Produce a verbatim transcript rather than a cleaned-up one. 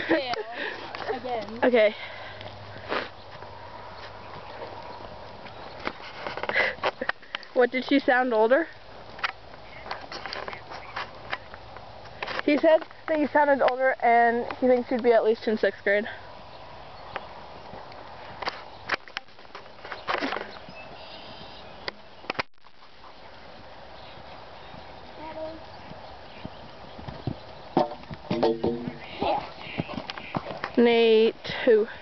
Fail. Again. Okay. What, did she sound older? He said that you sounded older and he thinks you'd be at least in sixth grade. Nate, who?